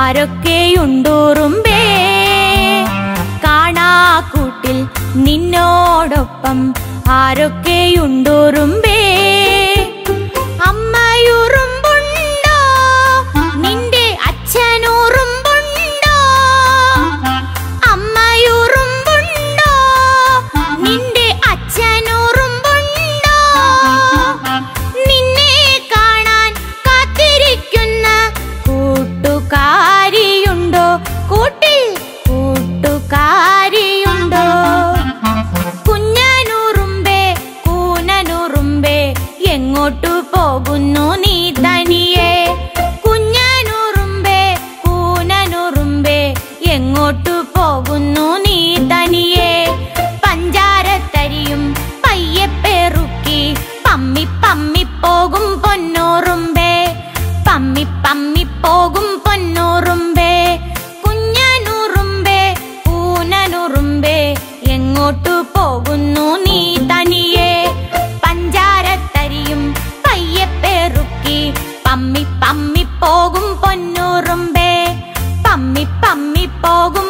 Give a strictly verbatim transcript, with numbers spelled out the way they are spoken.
ആരൊക്കെയുണ്ടുറുമ്പേ കാണാക്കൂട്ടിൽ നിന്നോടൊപ്പം ആരൊക്കെയുണ്ടുറുമ്പേ അമ്മയുറുമ്പുണ്ടോ നിന്റെ അച്ഛനുറുമ്പുണ്ടോ അമ്മയുറുമ്പുണ്ടോ നിന്റെ അച്ഛനുറുമ്പുണ്ടോ നിന്നെ കാണാൻ കാത്തിരിക്കുന്ന കൂട്ടുകാരിയുണ്ടോ കൂട്ടിൽ കൂട്ടുകാരിയുണ്ടോ കുഞ്ഞനുറുമ്പേ കൂനനുറുമ്പേ എങ്ങോട്ടു പോകുന്നു നീ തനിയെ കുഞ്ഞനുറുമ്പേ കൂനനുറുമ്പേ എങ്ങോട്ടു പോകുന്നു നീ തനിയെ പഞ്ചാരത്തരിയും പയ്യെ പെറുക്കി പമ്മി പമ്മി പോകും പൊന്നുറുമ്പേ പമ്മി പമ്മി പോകും പൊന്നുറുമ്പേ കുഞ്ഞനുറുമ്പേ കൂനനുറുമ്പേ എങ്ങോട്ടു പോകുന്നു നീ തനിയെ പഞ്ചാരത്തരിയും പയ്യെ പെറുക്കി പമ്മി പമ്മി പോകും പൊന്നുറുമ്പേ പമ്മി പമ്മി പോകും